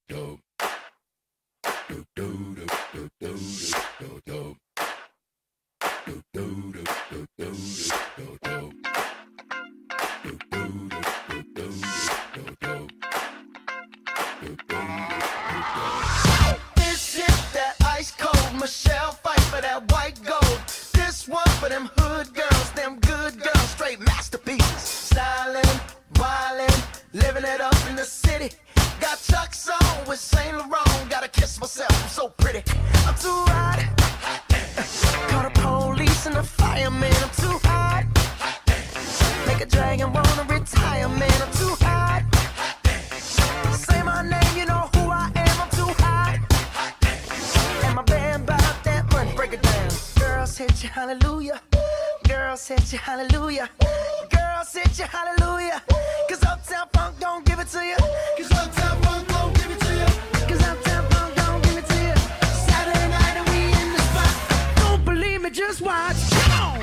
This shit that ice cold Michelle fight for that white gold. This one for them hood girls, them good girls, straight masterpieces. Stylin', wildin', living it up in the city. Got Chuck's on with Saint Laurent. Gotta kiss myself, I'm so pretty. I'm too hot. Call the police and the fireman. I'm too hot. Make a dragon wanna retire, man. I'm too hot. Say my name, you know who I am. I'm too hot. And my band bought that money. Break it down. Girls hit you, hallelujah. Girls hit you, hallelujah. Girls hit you, hallelujah. Cause Uptown Funk don't give it to you. Cause Uptown Funk don't give it to you. Cause Uptown Funk don't give it to you. Saturday night and we in the spot. Don't believe me, just watch. Come on.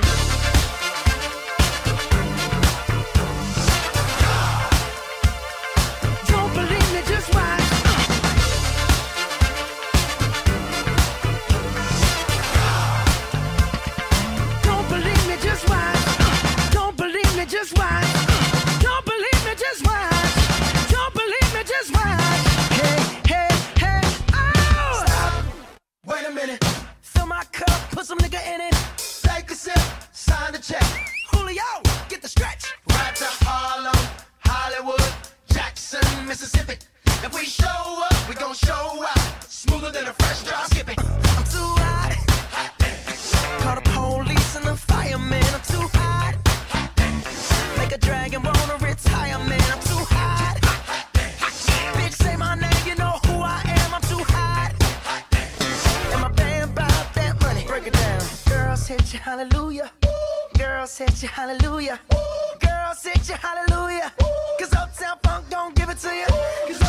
Don't believe me, just watch. Don't believe me, just watch. Don't believe me, just watch. Don't believe me, just watch. Don't believe me, just watch. Hey, hey, hey, oh! Stop. Wait a minute. Fill my cup, put some nigga in it. Take a sip, sign the check. Julio, get the stretch. Right to Harlem, Hollywood, Jackson, Mississippi. If we show up, we gon' show out. Smoother than a fresh drop skipping. I'm too hot. Call the police and the fireman. I'm too hot. Make a dragon wanna retire, man. I'm too hot. Bitch, say my name, you know who I am. I'm too hot. And my band bought that money. Break it down. Girls hit you, hallelujah. Girls hit you, hallelujah. Girls hit you, hallelujah. Cause Uptown Funk don't give it to you. Cause